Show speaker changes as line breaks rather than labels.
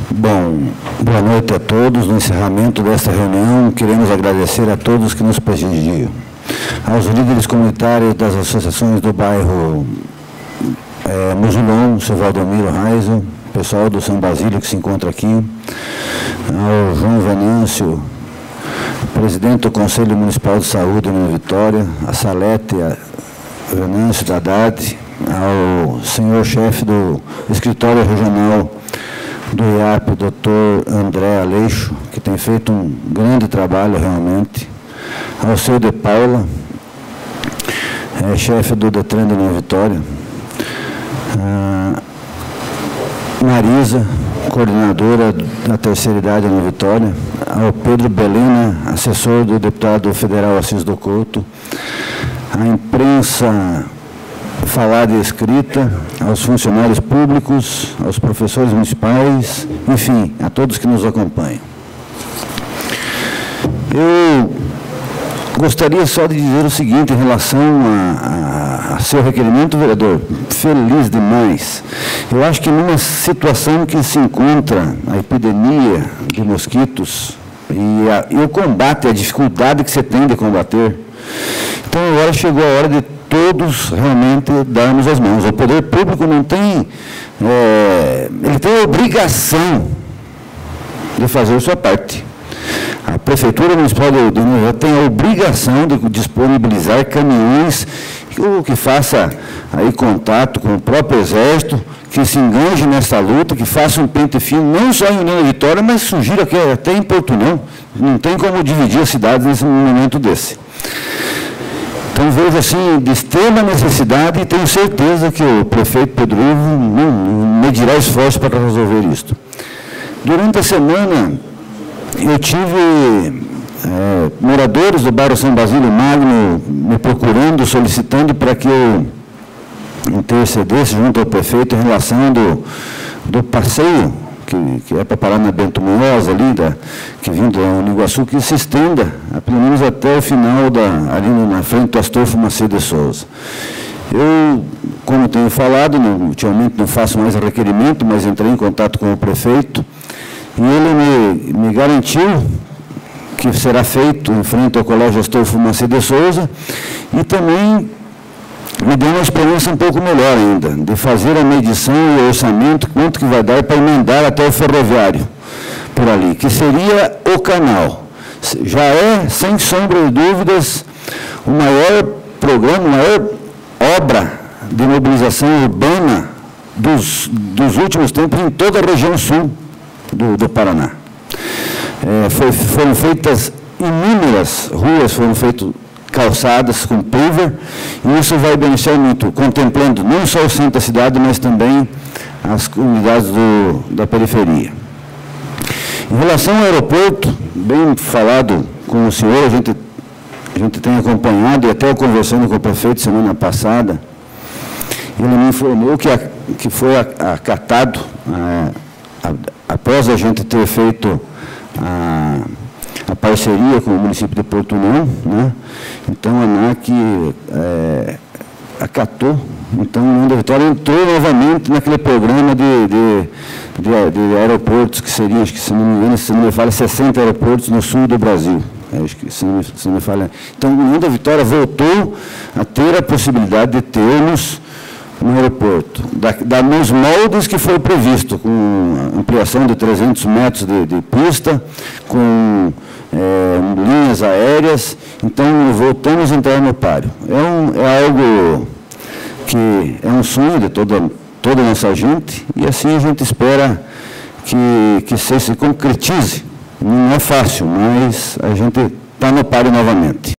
Bom, boa noite a todos. No encerramento desta reunião, queremos agradecer a todos que nos prestigiam. Aos líderes comunitários das associações do bairro Musulon, seu Valdomiro Raizo, pessoal do São Basílio que se encontra aqui, ao João Venâncio, presidente do Conselho Municipal de Saúde em Vitória, a Salete Venâncio da Haddad, ao senhor chefe do escritório regional do IAP, Dr. André Aleixo, que tem feito um grande trabalho realmente, ao seu De Paula, chefe do Detran de Nova Vitória, Marisa, coordenadora da terceira idade em Nova Vitória, ao Pedro Belena, assessor do deputado federal Assis do Couto, à imprensa falada e escrita, aos funcionários públicos, aos professores municipais, enfim, a todos que nos acompanham. Eu gostaria só de dizer o seguinte em relação a seu requerimento, vereador, feliz demais. Eu acho que numa situação que se encontra a epidemia de mosquitos e o combate, a dificuldade que você tem de combater, então agora chegou a hora de todos realmente darmos as mãos. O poder público não tem, ele tem a obrigação de fazer a sua parte. A Prefeitura Municipal de Nova tem a obrigação de disponibilizar caminhões que faça aí contato com o próprio Exército, que se engane nessa luta, que faça um pente fino, não só em União da Vitória, mas sugiro que até em Porto Não. Não tem como dividir a cidade nesse momento desse. Então, vejo assim, de extrema necessidade e tenho certeza que o prefeito Pedro Ivo medirá esforço para resolver isto. Durante a semana, eu tive moradores do bairro São Basílio Magno me procurando, solicitando para que eu intercedesse junto ao prefeito em relação do passeio, que é para parar na Bento Munhoz, ali, que vindo da Uniguaçu, que se estenda, pelo menos até o final, ali na frente do Astolfo Macedo de Souza. Eu, como tenho falado, ultimamente não faço mais requerimento, mas entrei em contato com o prefeito, e ele me garantiu que será feito em frente ao Colégio Astolfo Macedo de Souza, e também me deu uma experiência um pouco melhor ainda, de fazer a medição e o orçamento, quanto que vai dar para emendar até o ferroviário, por ali, que seria o canal. Já é, sem sombra de dúvidas, o maior programa, a maior obra de mobilização urbana dos últimos tempos em toda a região sul do Paraná. Foram feitas inúmeras ruas, foram feitas calçadas com paver, e isso vai beneficiar muito, contemplando não só o centro da cidade, mas também as comunidades da periferia. Em relação ao aeroporto, bem falado com o senhor, a gente tem acompanhado, e até eu conversando com o prefeito semana passada, ele me informou que foi acatado, após a gente ter feito a parceria com o município de Porto Não, né? Então a ANAC acatou, então a União da Vitória entrou novamente naquele programa de aeroportos, que seria, acho que se não me engano, se não me falha, 60 aeroportos no sul do Brasil. Acho que se não me falha. Então a União da Vitória voltou a ter a possibilidade de termos no aeroporto, nos moldes que foi previsto, com ampliação de 300 metros de pista, com linhas aéreas. Então, voltamos a entrar no páreo. É algo que é um sonho de toda a nossa gente, e assim a gente espera que se concretize. Não é fácil, mas a gente está no páreo novamente.